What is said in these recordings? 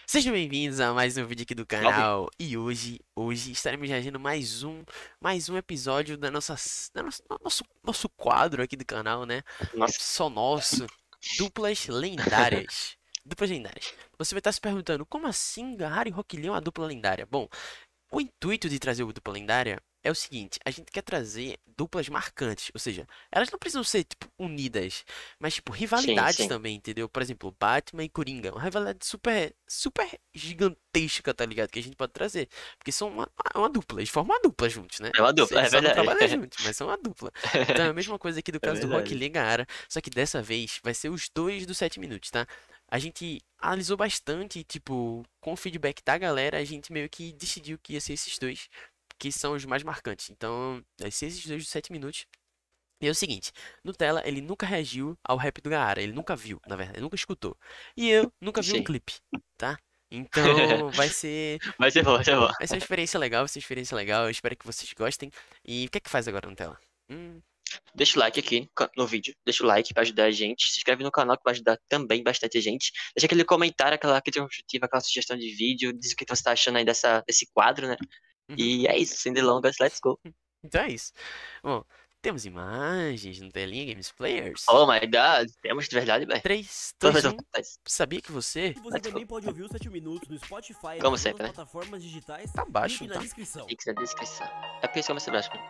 Sejam bem-vindos a mais um vídeo aqui do canal. E hoje estaremos reagindo mais um episódio nosso quadro aqui do canal, né? Nossa. Só nosso, duplas lendárias. Duplas lendárias. Você vai estar se perguntando, como assim Garrara e Rock Lee é uma dupla lendária? Bom, o intuito de trazer o dupla lendária é o seguinte: a gente quer trazer duplas marcantes, ou seja, elas não precisam ser tipo unidas, mas tipo rivalidades Sim. também, entendeu? Por exemplo, Batman e Coringa, uma rivalidade super gigantesca, tá ligado? Que a gente pode trazer, porque são uma dupla, eles formam uma dupla juntos, né? É uma dupla, é Eles só não verdade. trabalham juntos, mas são uma dupla. Então é a mesma coisa aqui do É caso do Rock verdade. Lee e Gaara, só que dessa vez vai ser os dois dos 7 minutos, tá? A gente analisou bastante, tipo, com o feedback da galera, a gente meio que decidiu que ia ser esses dois, que são os mais marcantes. Então, vai ser esses dois de 7 minutos. E é o seguinte, Nutella, ele nunca reagiu ao rap do Gaara, ele nunca viu, na verdade, ele nunca escutou. E eu nunca vi um Sim. clipe, tá? Então, vai ser Vai ser bom, vai ser bom. uma experiência legal, eu espero que vocês gostem. E o que é que faz agora, Nutella? Deixa o like aqui no vídeo. Deixa o like pra ajudar a gente. Se inscreve no canal que vai ajudar também bastante a gente. Deixa aquele comentário, aquela crítica construtiva, aquela sugestão de vídeo. Diz o que você tá achando aí desse quadro, né? Uhum. E é isso. Sem delongas, let's go. Então é isso. Bom, temos imagens no telinha Games Players. Oh my god. Temos de verdade, velho. 3, Todas 2, as 1. vontades. Sabia que você Você também pode ouvir os 7 minutos no Spotify e Como nas sempre, outras né? plataformas digitais. Tá baixo, Link tá? na descrição. Links na descrição. É por isso que eu comecei baixo.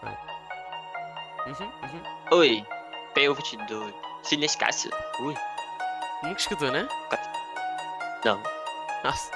Uhum. Oi. Pelvet do Sidney Cássio. Ui. Nunca escutou, né? Não. Nossa.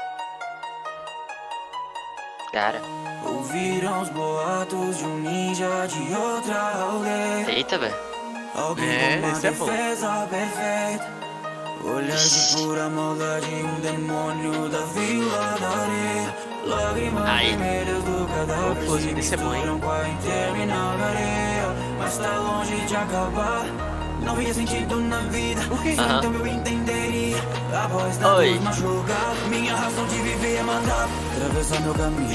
Cara. Ouviram os boatos de um ninja de outra aldeia. Eita, velho. Alguém É, com uma esse é bom. defesa perfeita. Olhar de pura maldade, um demônio da vila da areia. Lágrimas Aí. vermelhas do O cadáver close se desse é bom, hein? misturam com a interminável areia. Mas tá longe de acabar. Não via sentido na vida, Aham. então eu entenderia. Após tantos Oi. machucados, minha razão de viver é mandar atravessar meu caminho.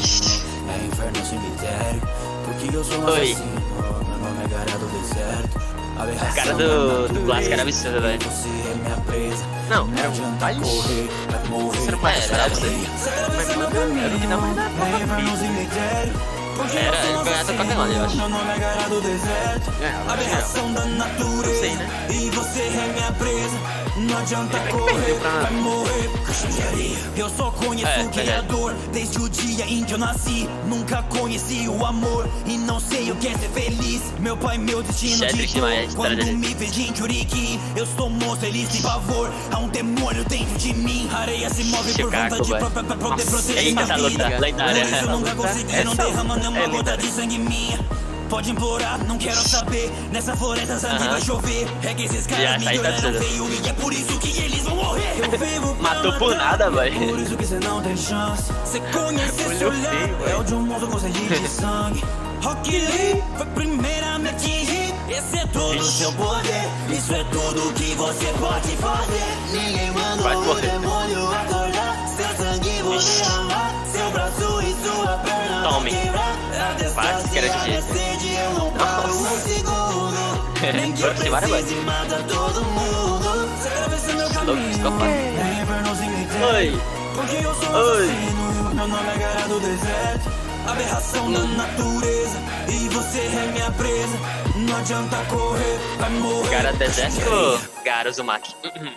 É inferno, cemitério, porque eu sou um Oi. assassino. Meu nome é Gara do Deserto. A cara do clássico era absurda, velho. Você é minha presa. Não, era um adianta baile. correr, vai morrer. Isso era mais Era brabo, absurdo. né? Mas, mano, era o que dava na É inferno, cemitério. Porque eu Era, sou um ele ganhava assassino. Pokémon, eu acho. Meu nome é Gara do Deserto. É, Aberração da natureza. Eu sei, né? E você é minha presa. Não adianta que correr, perdeu pra nada. vai morrer. Caixão de areia. Eu só conheço É, o Criador desde o dia em que eu nasci. Nunca conheci o amor e não sei o que é ser feliz. Meu pai, meu destino Isso é triste ditou. demais, a história Quando dele. me vejo em Churiqui, eu sou monstro, ele tem pavor. Há um demônio dentro de mim. A areia se move por Chicago, vontade velho. própria pra poder Nossa, proteger eita, minha essa luta vida. lendária. Por isso eu nunca consegui, não Essa derramando luta uma é gota lendária. de sangue minha. Pode implorar, não quero saber. Nessa floresta sangue Aham. vai chover. É que esses Já, caras me essa aí tá olharam absurda. feio e é por isso que eles vão morrer. Eu vivo pra Matou por matar, nada, e é velho. por isso que cê não tem chance. Cê conhece esse Olhou olhar, feio, é velho. o de um monstro com sede de sangue. Rock Lee foi primeiro a me atingir. Esse é todo o seu poder. Isso é tudo que você pode fazer. Ninguém Vai mandou o morrer. demônio acordar. Seu sangue vou derramar. Seu braço e sua perna vão Tome. quebrar. A Vai, que era distância, a de sede, eu não paro um segundo. Nem que eu Vai se embora, precise mata todo mundo. Você atravessa meu Louco, psicopata. caminho. É inferno sem cemitério. Oi. Porque eu sou Oi. assassino, meu nome é Gara do Deserto. Aberração da natureza, e você é minha presa. Não adianta correr, vai morrer. Gara Deserto ou Gara Uzumaki?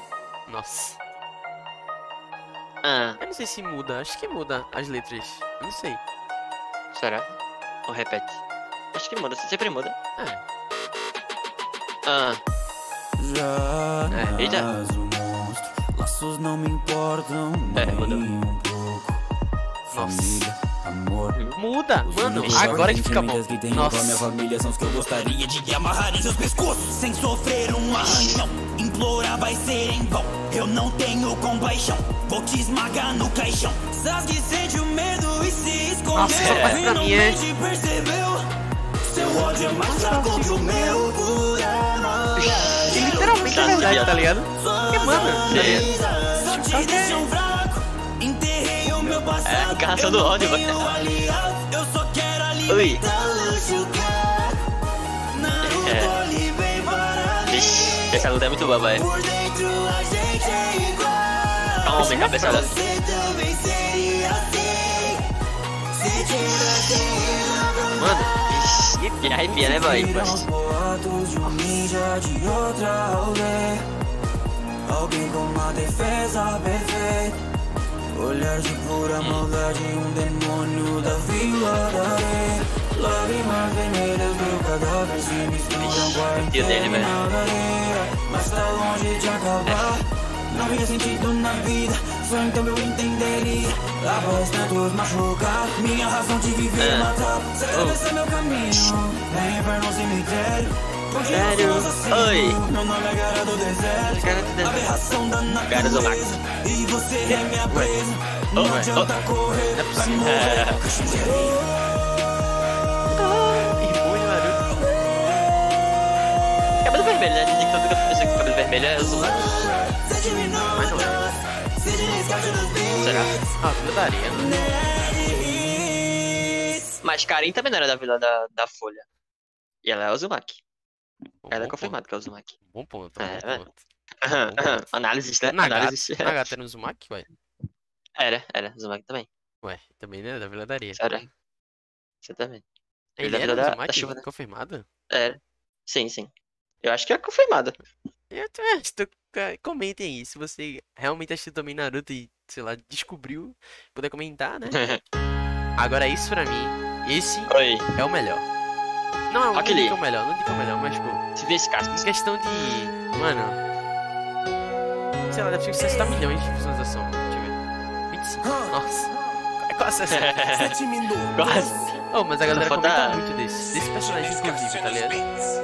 Nossa. Ah, Eu não sei se muda, acho que muda as letras. Eu não sei. será? Ou repete? Acho que muda, sempre muda. É. Ah, Já eita. nasce o monstro, laços não me importam É, nem mudou. um pouco. Família, amor. Muda, mano. Os Agora que fica bom. sentimentos que tenho com a minha Nossa. família são os que eu gostaria de amarrar em seus pescoços sem sofrer um arranhão. Implorar vai ser em vão. Eu não tenho compaixão. Vou te esmagar no caixão. Sabe que sente o medo e se escondeu. Nossa, essa parte pra mim é- Finalmente percebeu. Seu ódio é mais fraco que o meu por amor. Que literalmente é verdade, tá ligado? Porque, mano, Só te deixam fraco. Enterrei o meu passado. É, encarnação do Eu não ódio, tenho velho. aliado, eu só quero Ui. alimentar luxo, cara. Naruto ali bem parado. Vixe, essa luta é muito boa, velho. Por dentro a gente é igual. homem, cabeçada. Você também seria assim. Se tivesse Mano, E arrepia, né, boy? os boatos de um ninja de outra aldeia. Alguém com uma defesa perfeita. Olhar de pura maldade, um demônio da vila da areia. Lágrimas vermelhas, meu cadáver se misturam com a tio dele, velho. da areia. Mas tá longe de acabar. Não havia sentido na vida, só então eu entenderia. Após tantos machucar, minha razão de viver matar. Esse é meu caminho, é inferno cemitério. Sério? Oi. Meu nome é Gara do Deserto, aberração da natureza. E você é minha presa, não adianta correr, vai morrer. Rimou de Naruto. Cabelo vermelho, né? Dizem que todo pessoa com cabelo vermelho é Uzumaki. Mas não é. Será? Ah, tudo daria, né? Mas Karin também não era da vila da Folha. E ela é Uzumaki. Ela é Bom confirmado que é Uzumaki. ponto. Bom ponto. É, Bom velho. ponto. Análises, né? Nagata, Análises. Nagata era no Uzumaki, ué? Era. Uzumaki também. Ué, também, né? Da Vila da Areia. Sério. Você também. Ele da era Vila no da Uzumaki? Chuva, né? Confirmado? Era. Sim. Eu acho que é confirmado. Comentem aí, se você realmente assistiu também Naruto e, sei lá, descobriu, puder comentar, né? Agora isso pra mim, esse Oi. é o melhor. Não, não Rock Lee. digo que é o melhor, não digo que é o melhor, mas, pô, Se vê esse em caso. questão de, mano, sei lá, deve ser 60 milhões de visualização. Deixa eu ver. 25. Nossa. É quase 60. 7 minutos. Quase. Oh, mas a galera Só comenta falta- muito desse personagem, inclusive, tá ligado?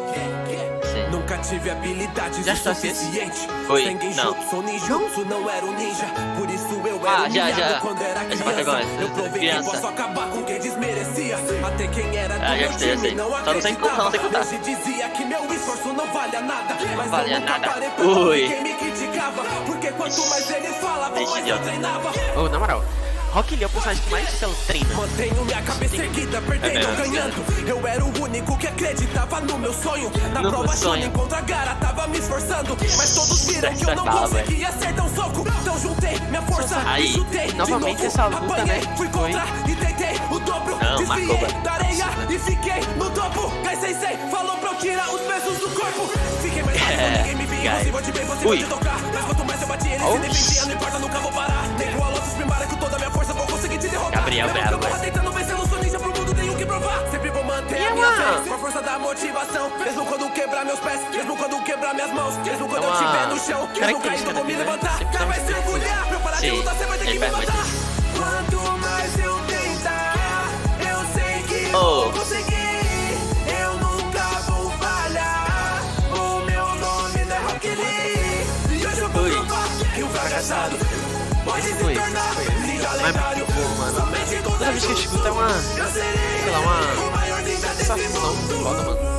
Sim. Nunca tive habilidades Já o está assim? suficiente. Foi, Sem não. Genjutsu, ninjutsu não era um ninja. Por isso eu Ah, era já. humilhado quando era Essa parte criança. agora, Eu provei que criança. posso acabar com quem desmerecia. Até quem era do Ah, já meu sei, time não Só não sei acreditava. contar. Hoje dizia que meu esforço não valia nada. Mas Valia eu nunca nada. parei pra Ui. ouvir quem me criticava. Porque quanto mais ele falava, Deixa mais idiota. eu treinava. Oh, na moral, Rock Lee é o personagem que mais ela treina. Mantenho minha cabeça erguida, perdendo ou mesmo. ganhando. Eu era o único que acreditava no meu sonho. Na No prova sonho. Shonen contra a Gara, tava me esforçando. Mas todos viram que eu não Fala, conseguia acertar um soco. Então juntei minha força Aí, e chutei novamente de novo. essa luta, Apanhei, né, fui foi- contra e tentei o dobro. Não, Desviei marcou, da areia e fiquei no topo. Gai Sensei falou pra eu tirar os pesos do corpo. Fiquei mais baixo, ninguém me via. Gai. Você pode ver, você Ui. pode tocar. Mas quanto mais eu bati, ele se defendia. Não importa, nunca vou parar. Nem com a Lotus primária, com toda a minha força vou conseguir te derrotar. Gabriel Mesmo que bravo, eu morra tentando vencer, não sou ninja pro mundo, tenho que provar. Sempre vou manter a minha fé, com a força da motivação. Mesmo quando quebrar meus pés, mesmo quando quebrar minhas mãos, mesmo quando eu uma estiver no chão, mesmo característica caindo, vou me dele, né? levantar. Sempre Cara, vai tá se orgulhar, pra eu parar de Sim, lutar, você vai ter que ele me faz muito matar. Quanto mais eu tentar, eu sei que vou conseguir. Eu nunca vou falhar. O meu nome não é Rock Lee. E hoje eu vou Ui. provar que o fracassado pode se Foi, tornar foi. ninja Mas lendário. muito bom, mano. Somente com Toda vez que eu escuto é uma, eu serei sei lá, o uma maior ninja desse sensação mundo. foda, mano.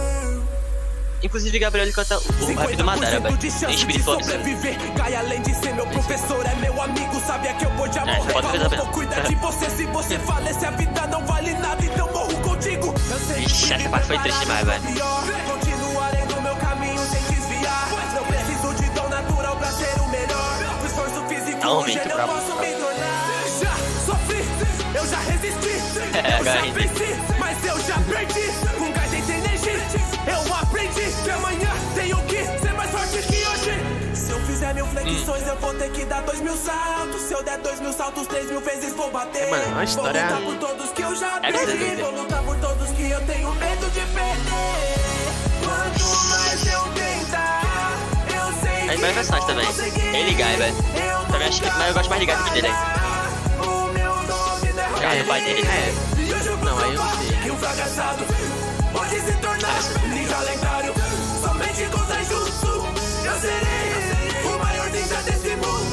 Inclusive, Gabriel ele canta o rap do Madara, velho. 50% de chance Em de espírito absurdo. sobreviver. Gai, além de ser meu professor, é meu amigo. Sabia que eu podia morrer. pode Falou, ver também. vou cuidar de você. Se você falece, a vida não vale nada. Então morro contigo. Eu sei Ixi, que essa parte foi triste demais, velho. pior. Continuarei no meu caminho sem desviar. Não preciso de dom natural pra ser o melhor. O esforço físico Tá um hoje momento eu brabo. posso me tornar. Já sofri, eu já resisti. É, Eu já agora entendi. venci, mas eu já perdi. Com gás e energia, eu aprendi que amanhã tenho que ser mais forte que hoje. Se eu fizer 1000 flexões, eu vou ter que dar 2000 saltos. Se eu der 2000 saltos, 3000 vezes vou bater. Mano, uma história- Vou lutar por todos que eu já É perdi. verdade. Vou lutar por todos que eu tenho medo de perder. Quanto mais eu tentar, eu sei Aí que vai personagem vou também. conseguir. Ele e Guy, velho. Eu Também acho que, mas eu gosto mais de Guy do que dele. O meu nome não é Rock Guy, o pai dele. É, e hoje eu vou Não, aí eu não provar sei. que um fracassado pode se tornar ninja lendário. Somente com Taijutsu eu serei o maior ninja desse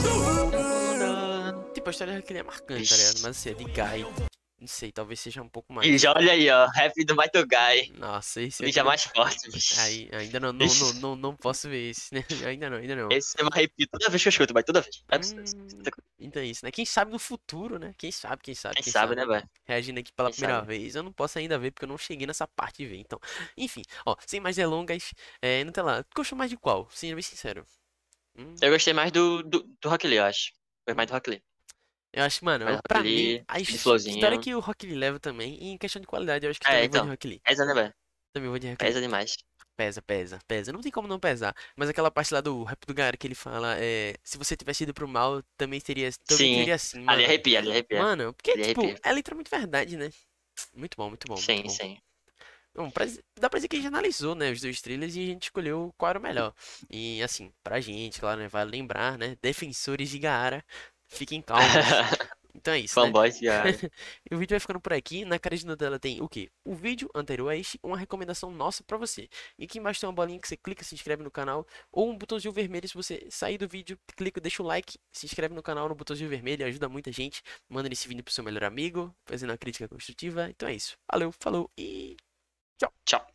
mundo. tipo, a história que ele é marcante, tá ligado? Mas assim, é de Guy. Não sei, talvez seja um pouco mais. E já olha aí, ó. Rap do Mighty Guy. Nossa, esse Ninja aqui- mais forte, bicho. Aí, ainda não posso ver esse, né? Ainda não. Esse eu me arrepio toda vez que eu escuto, vai toda vez. É absurdo. Então é isso, né? Quem sabe no futuro, né? Quem sabe. Quem sabe, né, velho? Reagindo aqui pela Quem primeira sabe? vez. Eu não posso ainda ver porque eu não cheguei nessa parte de ver. Então, enfim, ó, sem mais delongas, Nutella, tu gostou mais de qual? Sendo bem sincero. Eu gostei mais do Rock Lee, eu acho. Foi mais do Rock Lee. Eu acho, mano, Mas pra Rock mim, Lee, a Speed história Flowzinho. que o Rock Lee leva também, e em questão de qualidade, eu acho que É, também vou de então. Rock Lee. Pesa, né, velho? Também vou de Rock Lee. Pesa demais. Pesa. Não tem como não pesar. Mas aquela parte lá do rap do Gaara que ele fala, se você tivesse ido pro mal, também Sim. teria assim, Ali mano. arrepia, ali arrepia. Mano, porque, Ali tipo, arrepia. é literalmente verdade, né? Muito bom, muito bom, muito Sim, bom. sim. Bom, dá pra dizer que a gente analisou, né, os dois trailers e a gente escolheu qual era o melhor. E, assim, pra gente, claro, né, vale lembrar, né, defensores de Gaara, fiquem calmos. Então é isso, né? Fanboys, cara. E o vídeo vai ficando por aqui. Na cara de Nutella tem o quê? O vídeo anterior a este, uma recomendação nossa pra você. E aqui embaixo tem uma bolinha que você clica, se inscreve no canal, ou um botãozinho vermelho. Se você sair do vídeo, clica, deixa o like, se inscreve no canal no botãozinho vermelho, ajuda muita gente. Manda esse vídeo pro seu melhor amigo, fazendo uma crítica construtiva. Então é isso. Valeu, falou e Tchau.